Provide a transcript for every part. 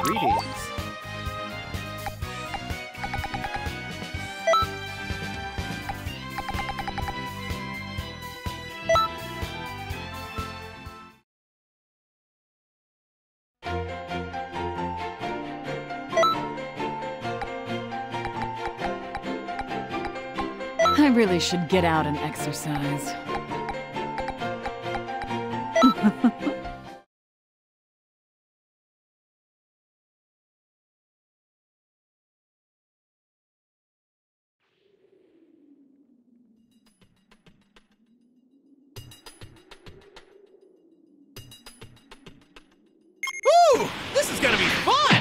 Greetings. I really should get out and exercise. Ooh, this is gonna be fun!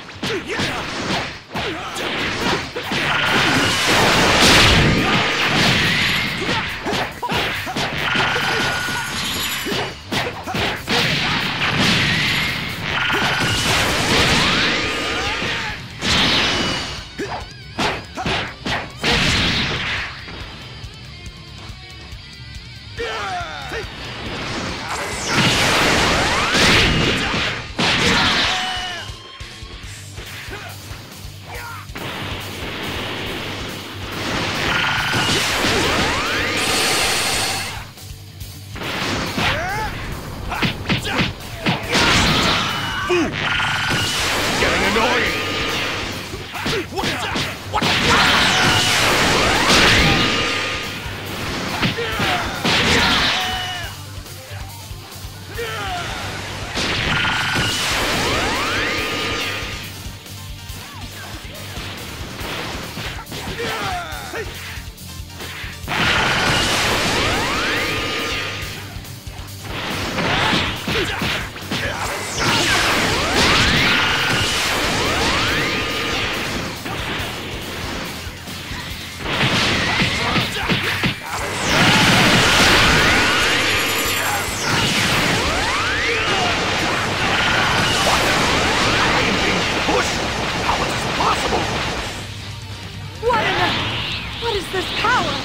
What is this power?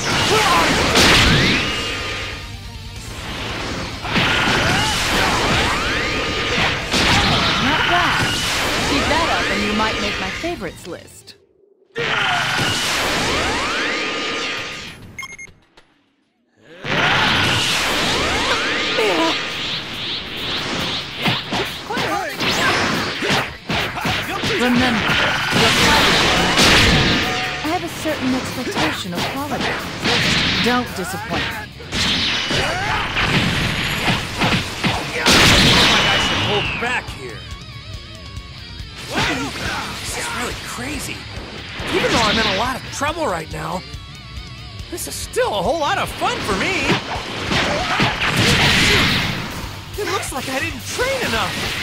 Not bad. Keep that up and you might make my favorites list. Remember, I have a certain expectation of quality. Don't disappoint me. Like I should hold back here. This is really crazy. Even though I'm in a lot of trouble right now, this is still a whole lot of fun for me. It looks like I didn't train enough.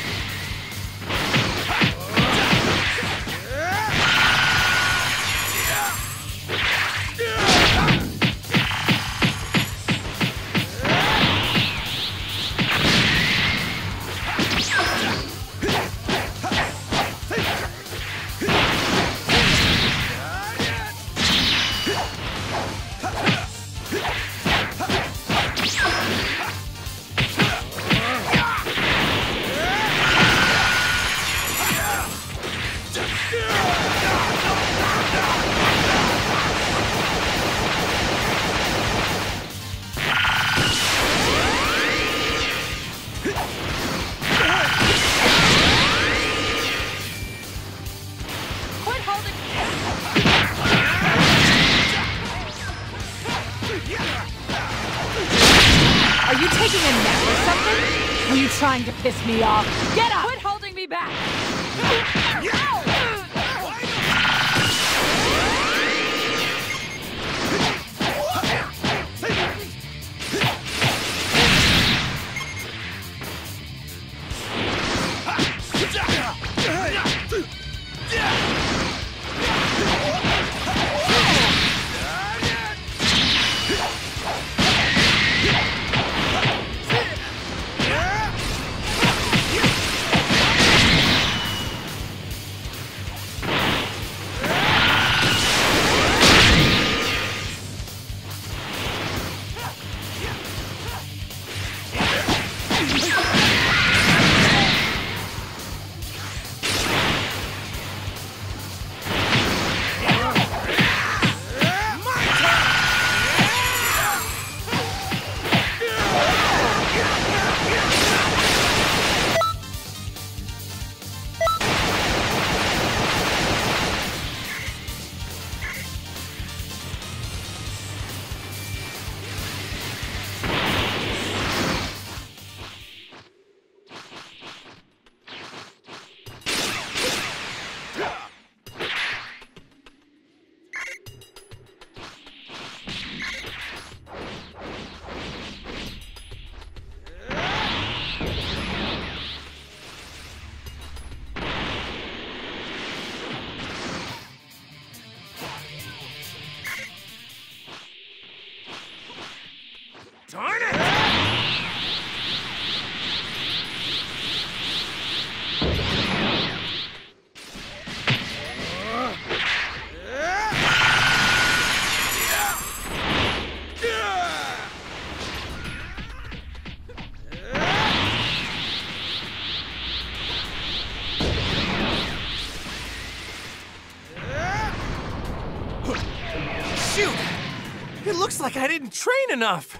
Are you taking a nap or something? Are you trying to piss me off? Get up! Quit holding me back! like I didn't train enough.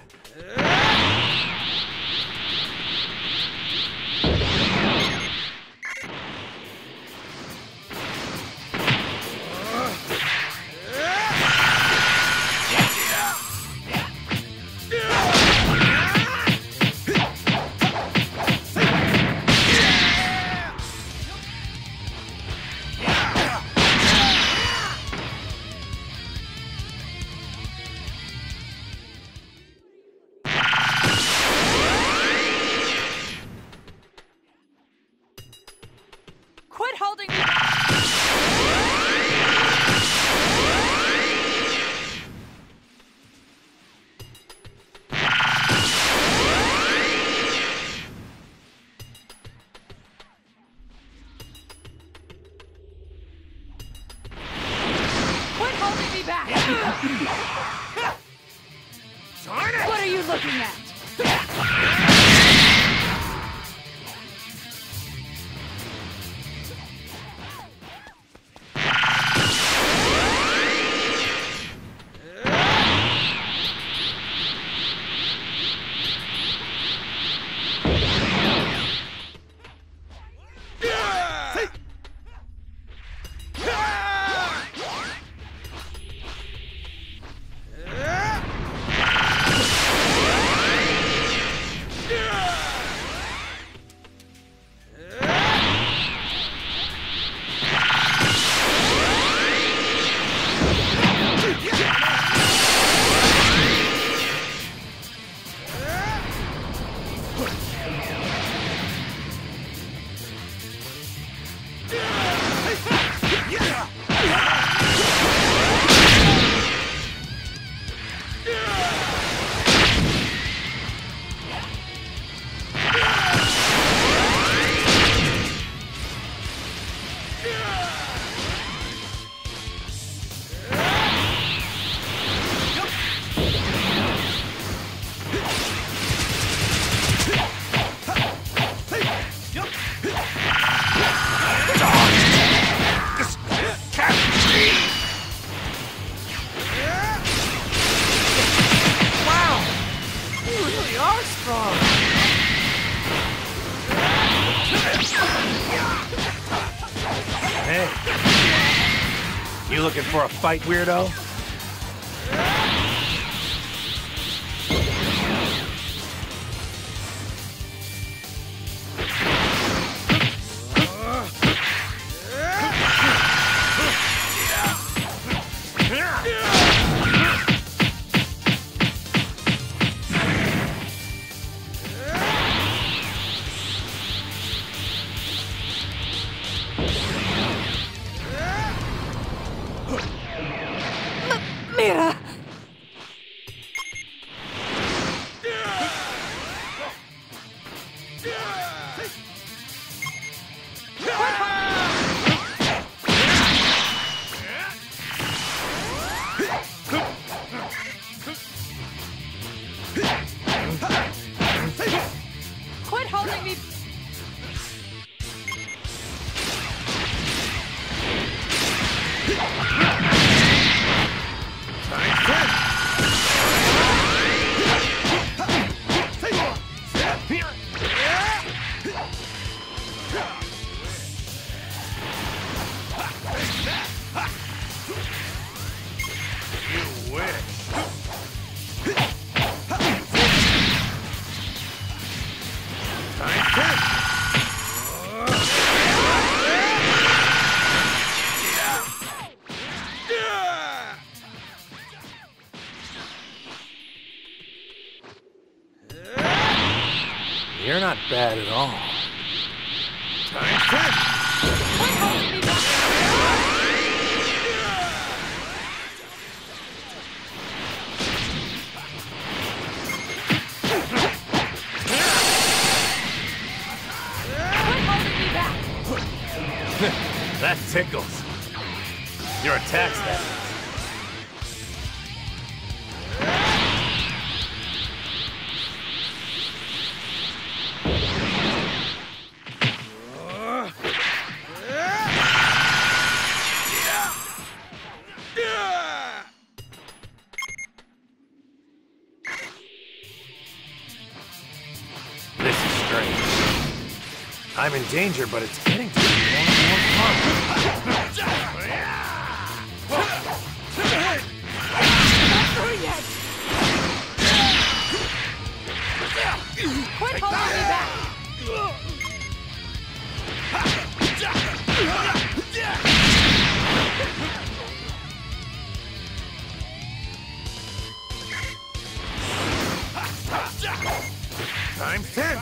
Quit holding me back! Darn it! What are you looking at? Hey, you looking for a fight, weirdo? Mira! Quit holding me! You're not bad at all. That tickles. Your attack's that. I'm in danger, but it's getting to be more and more fun. Not through yet! Quit holding me back! I'm 10.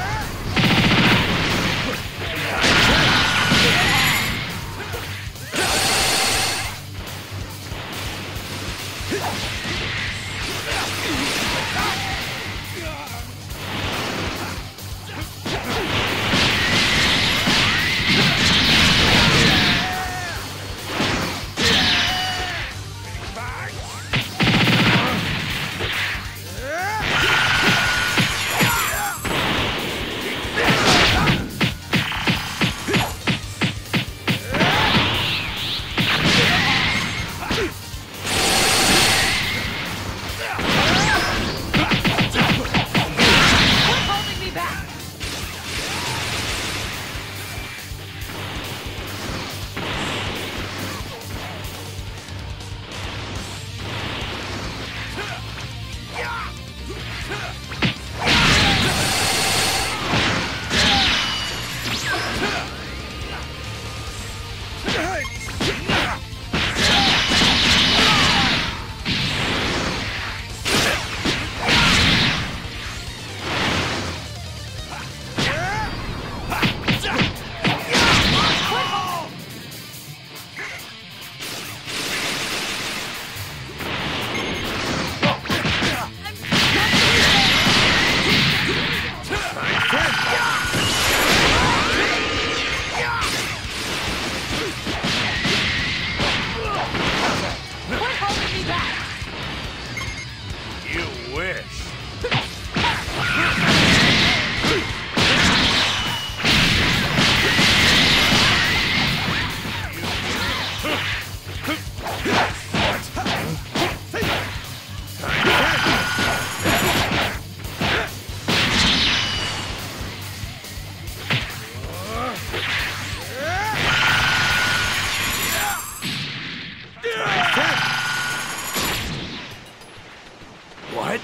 What?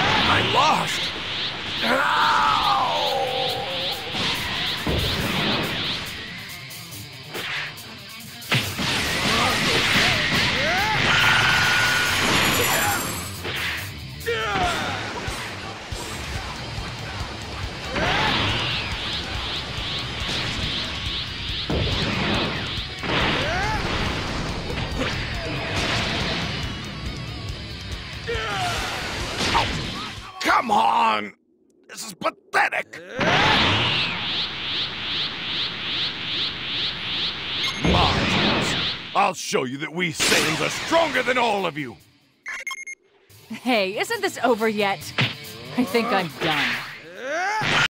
I lost! Come on! This is pathetic! Margins! I'll show you that we Saiyans are stronger than all of you! Hey, isn't this over yet? I think I'm done.